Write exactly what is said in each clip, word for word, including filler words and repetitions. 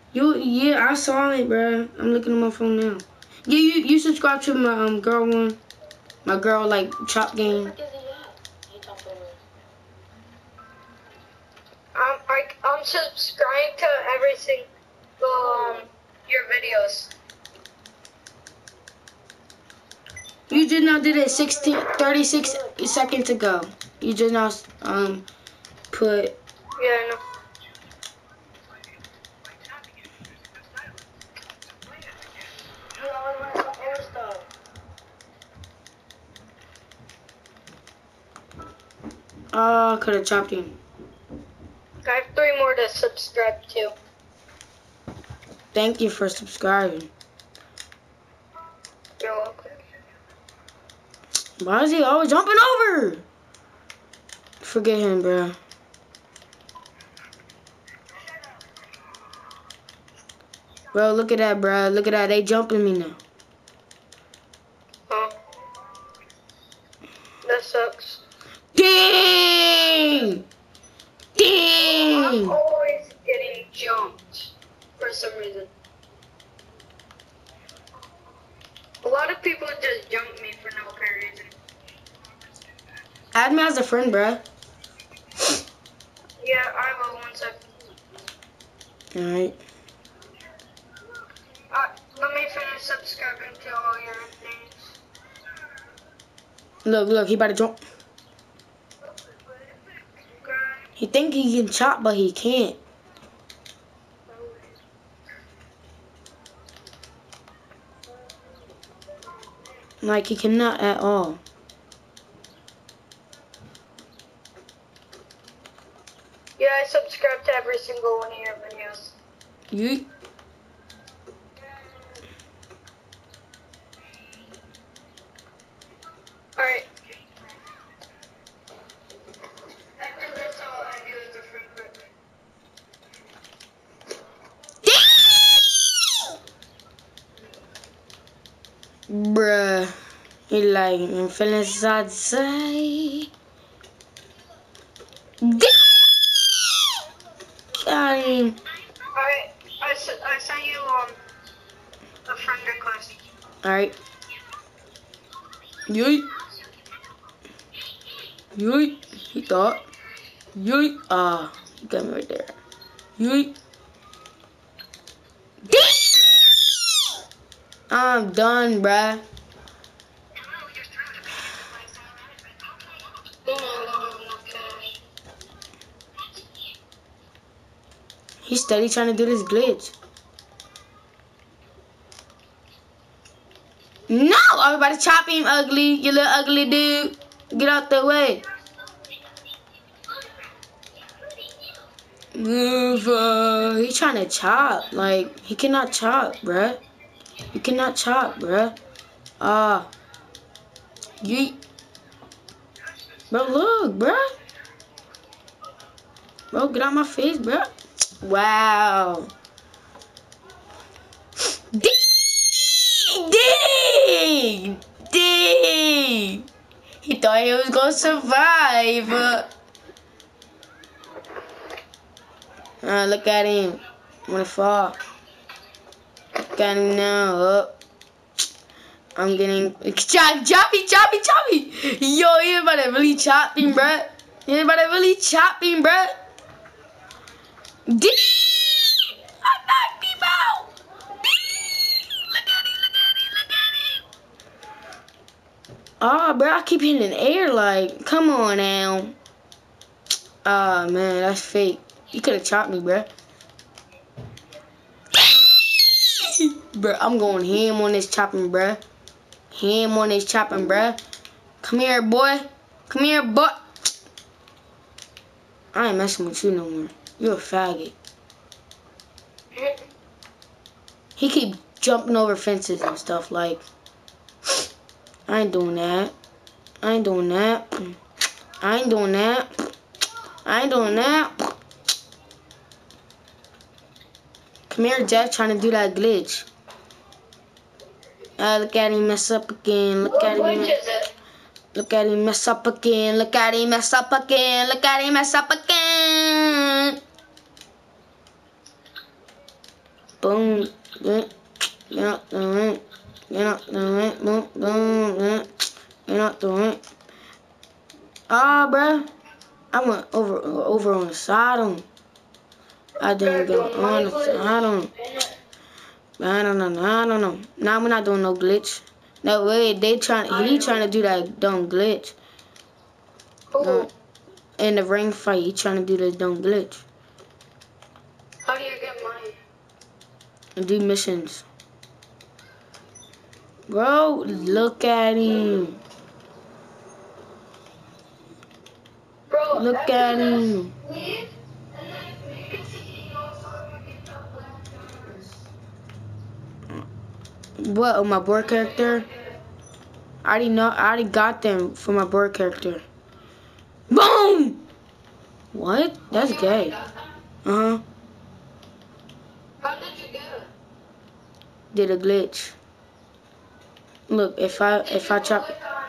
You, yeah, I saw it, bro. I'm looking at my phone now. Yeah, you, you subscribe to my um girl one, my girl like chop game. Where the fuck is he at? He talked over. Um, I, I'm subscribed to every single um your videos. You just now did it sixteen, thirty-six seconds ago. You just now um put. Yeah, I know. Oh, I could have chopped him. I have three more to subscribe to. Thank you for subscribing. You're welcome. Why is he always jumping over? Forget him, bro. Bro, look at that, bro. Look at that. They jumping me now. Oh. That sucks. Dang! I'm Dang! always getting jumped for some reason. A lot of people just jump me for no apparent reason. Add me as a friend, bro. Yeah, I will one second. Alright. Uh, let me finish subscribing to all your things. Look, look. He about to jump. Okay. He think he can chop, but he can't. Like, he cannot at all. Yeah, I subscribe to every single one of your videos. You. Alright. After this, all I do is the free quick. Bruh. He like, I'm feeling sad, say. Got him. Alright, I, s I sent you um a friend request. Alright. Yoink. Yoink. He thought. Yoink. Ah, he got me right there. Yoink. I'm done, bruh. He's steady trying to do this glitch. No! I'm about to chop him, ugly. You little ugly dude. Get out the way. Move. Uh, he's trying to chop. Like, he cannot chop, bruh. You cannot chop, bruh. Ah. Uh, yeet. Bro, look, bruh. Bro, get out my face, bruh. Wow. Dang! Dang! Dang! He thought he was gonna survive. Uh, look at him. I'm gonna fall. Look at him now. Up. I'm getting chop, choppy, choppy, choppy. Yo, he about to really chop him, bruh. He about to really chop him, bruh. Dang! I knocked him out. Look at him, look at him, look at him. Oh, bro, I keep hitting in the air. Like, come on now. Oh, man, that's fake. You could have chopped me, bro. Bro, I'm going ham on this chopping, bro. Ham on this chopping, bro. Come here, boy. Come here, boy. I ain't messing with you no more. You're a faggot. He keep jumping over fences and stuff, like. I ain't doing that. I ain't doing that. I ain't doing that. I ain't doing that. Come here, Jack, trying to do that glitch. Uh, look at him mess up again. Look at him. Look at him mess up again. Look at him mess up again. Look at him mess up again. Boom. Get out the rent. Get out the rent. Boom. Boom. Get out the rent. Ah, bruh. I went over over on the side on him. I didn't go on the side on him. I don't know. I don't know. Nah, we're not doing no glitch. No way. They trying. He trying to do that dumb glitch. Who? In the ring fight, he trying to do this dumb glitch. How do you get money? And do missions. Bro, look at him. Bro, Look at him. leave. What, on my board character? I already know, I already got them for my board character. Boom! What? That's gay. Uh-huh. How did you get it? Did a glitch. Look, if I, if I chop...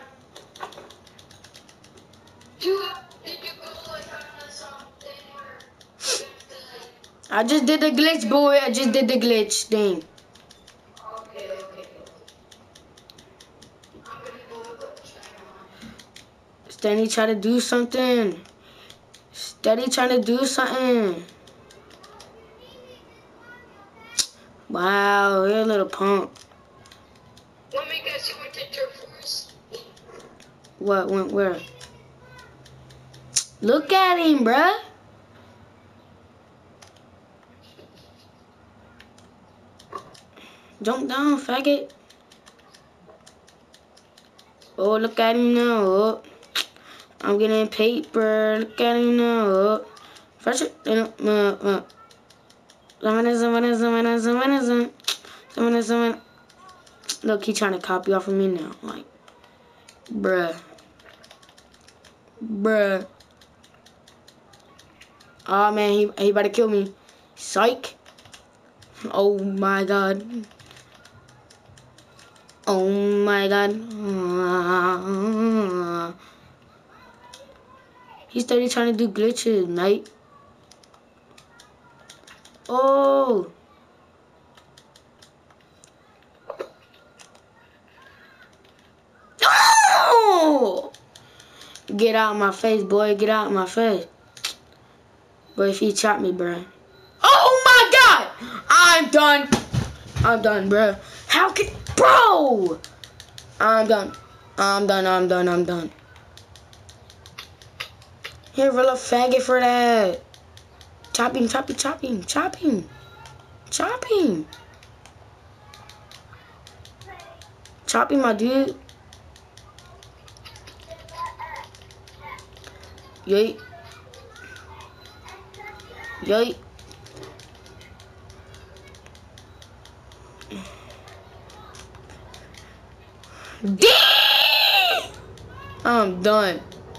Did you go like on something where... I just did the glitch, boy. I just did the glitch thing. Okay, okay. I'm gonna go Steady trying to do something. Steady trying to do something. Wow, you're a little punk. Let me guess, you went to Turf Force. What went where? Look at him, bruh. Jump down, faggot. Oh, look at him now. Oh. I'm getting paper. Look at him now. Oh. Fresh it. Uh, uh. Look, he trying to copy off of me now. Like, bruh. Bruh. Oh, man, he, he about to kill me. Psych. Oh, my God. Oh, my God. Uh, he's steady trying to do glitches, mate. Oh. Oh! Get out of my face, boy. Get out of my face. But if he chop me, bro. Oh my God! I'm done. I'm done, bro. How can, bro? I'm done. I'm done. I'm done. I'm done. Here, real faggot for that. Chop him, chop him, chop him, chop him. Chop him. Chop him, my dude. Yay. Yay. D I'm done.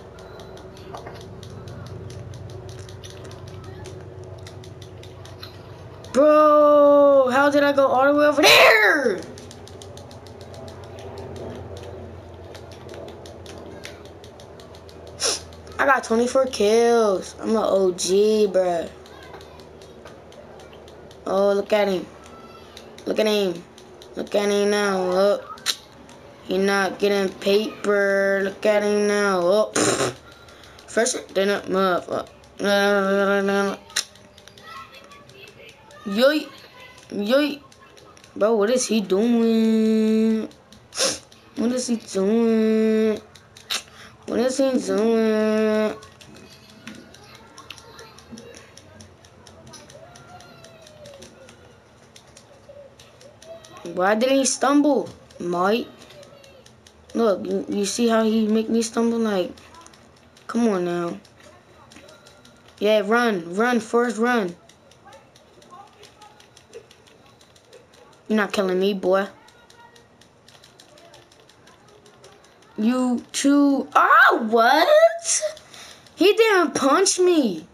Bro, how did I go all the way over there? I got twenty-four kills. I'm an O G, bruh. Oh, look at him. Look at him. Look at him now. Look. He not getting paper. Look at him now. Oh, first, then up, motherfucker. Yoy. Yoy. Bro, what is he doing? What is he doing? What is he doing? Why didn't he stumble, Mike? Look, you, you see how he make me stumble? Like, come on now. Yeah, run, run, first run. You're not killing me, boy. You too. Oh, what? He didn't punch me.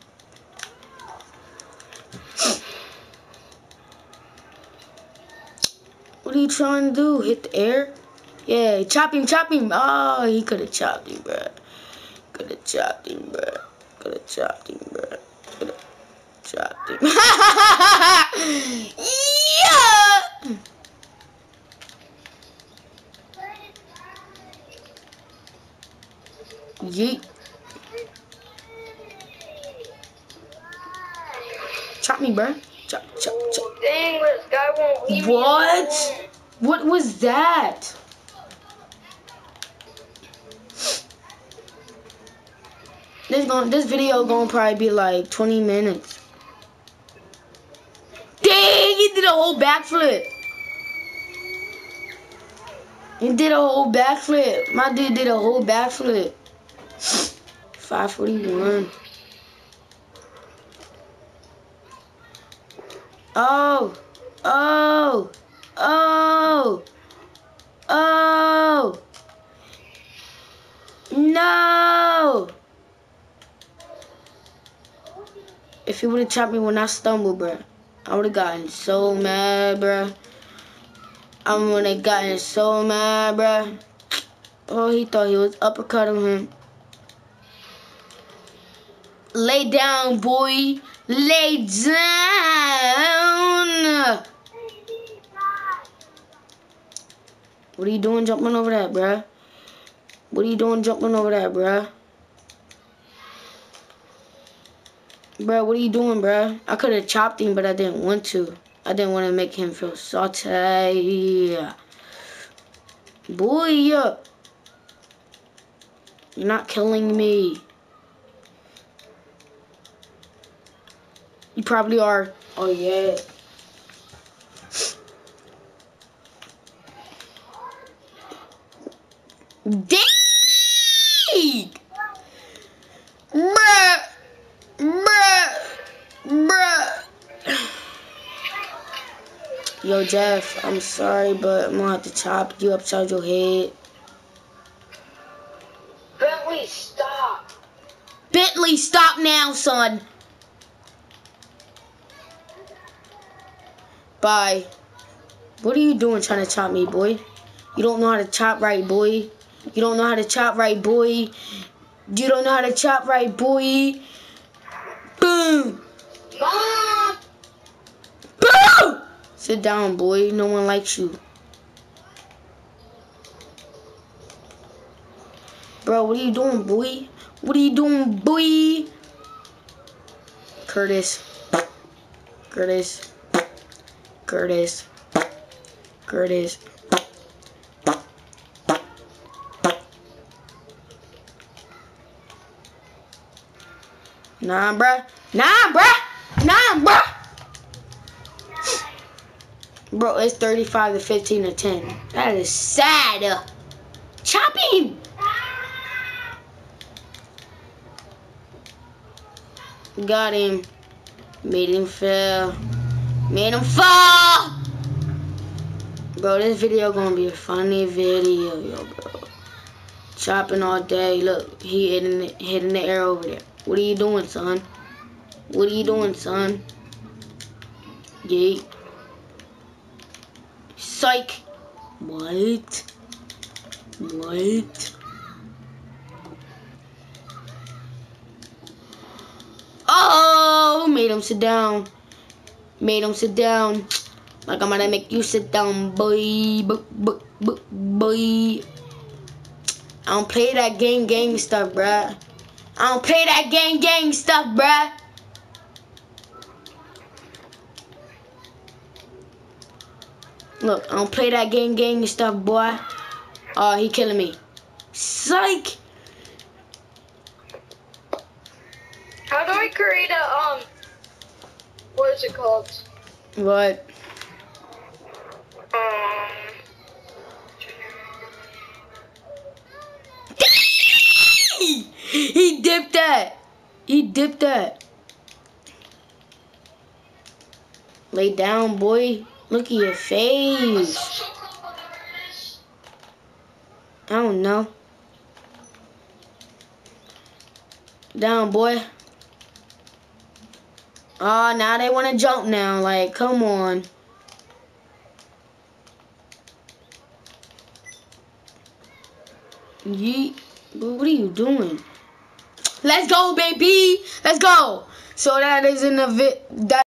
What are you trying to do? Hit the air? Yeah, chop him, chop him. Oh, he could have chopped him, bro. Could have chopped him, bro. Could have chopped him, bro. Could have Chopped him. Yeah! Yeet. Chop me, bruh. Chop, chop, chop. Dang, this guy won't leave me What? alone. What was that? This going this video gonna probably be like twenty minutes. Dang, he did a whole backflip. He did a whole backflip. My dude did a whole backflip. five forty-one. Oh, oh, oh, oh, no. If he would have chopped me when I stumbled, bruh, I would have gotten so mad, bruh. I would have gotten so mad, bruh. Oh, he thought he was uppercutting him. Lay down, boy. Lay down. What are you doing jumping over that, bruh? What are you doing jumping over that, bruh? Bruh, what are you doing, bruh? I could have chopped him, but I didn't want to. I didn't want to make him feel salty. Boy, you're not killing me. You probably are. Oh, yeah. Dang! Bruh! Bruh! Bruh! Yo, Jeff, I'm sorry, but I'm gonna have to chop you upside your head. Bentley, stop. Bentley, stop now, son. Bye. What are you doing trying to chop me, boy? You don't know how to chop right, boy. You don't know how to chop right, boy. You don't know how to chop right, boy. Boom. Mom! Boom! Sit down, boy. No one likes you. Bro, what are you doing, boy? What are you doing, boy? Curtis. Curtis. Curtis. Curtis. Nah, bruh. Nah, bruh. Nah, bruh. Bro, it's thirty-five to fifteen to ten. That is sad. Chop him. Got him. Made him fail. Made him fall. Bro, this video gonna be a funny video, yo, bro. Chopping all day. Look, he hitting the, hitting the air over there. What are you doing, son? What are you doing, son? Yeet. Psych. What? What? Oh, made him sit down. Made him sit down. Like I'm gonna make you sit down, boy. Boy, boy, boy, boy. I don't play that gang gang stuff, bruh. I don't play that gang gang stuff, bruh. Look, I don't play that gang gang stuff, boy. Oh, he killing me. Psych. How do I create a, um, what is it called? What? Um, He dipped that. He dipped that. Lay down, boy. Look at your face. I don't know. Down, boy. Oh, now they want to jump now. Like, come on. Yeet. What are you doing? Let's go, baby. Let's go. So that is in the vi- that